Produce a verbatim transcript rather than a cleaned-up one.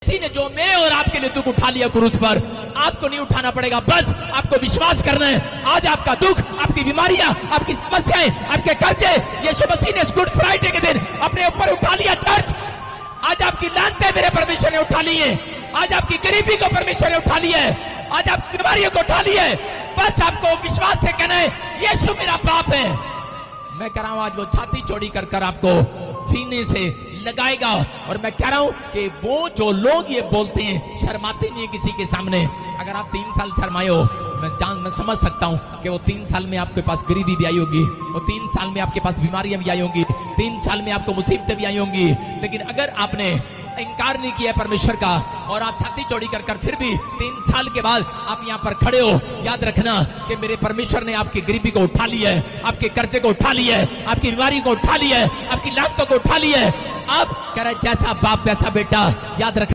मसीह ने जो मैं और आपके लिए दुख उठा लिया क्रूस पर, आपको नहीं उठाना पड़ेगा। बस आपको विश्वास करना है। आज आपका दुख, आपकी बीमारियां, आपकी समस्याएं, आपके कर्जे यीशु मसीह ने गुड फ्राइडे के दिन अपने ऊपर उठा लिया। चर्च, आज आपकी लानतें मेरे परमेश्वर ने उठा ली है। आज आपकी गरीबी को परमेश्वर ने उठा लिया है। आज आपकी बीमारियों को उठा लिया है। बस आपको विश्वास से कहना है, यीशु मेरा बाप है। मैं कह रहा हूं आज वो छाती चौड़ी कर कर आपको सीने से लगाएगा। और मैं कह रहा हूं कि वो जो लोग ये बोलते हैं, शर्माते नहीं है किसी के सामने। अगर आप तीन साल शर्माए हो, मैं जान मैं समझ सकता हूं कि वो तीन साल में आपके पास गरीबी भी आई होगी, वो तीन साल में आपके पास बीमारियां भी आई होंगी, तीन साल में आपको मुसीबतें भी आई होंगी। लेकिन अगर आपने इनकार नहीं किया परमेश्वर का और आप छाती चौड़ी कर कर फिर भी तीन साल के बाद आप यहाँ पर खड़े हो, याद रखना कि मेरे परमेश्वर ने आपकी गरीबी को उठा लिया है, आपके कर्जे को उठा लिया है, आपकी बीमारी को उठा लिया है, आपकी लानतों को उठा लिया है। आप कह रहे जैसा बाप वैसा बेटा, याद रखना।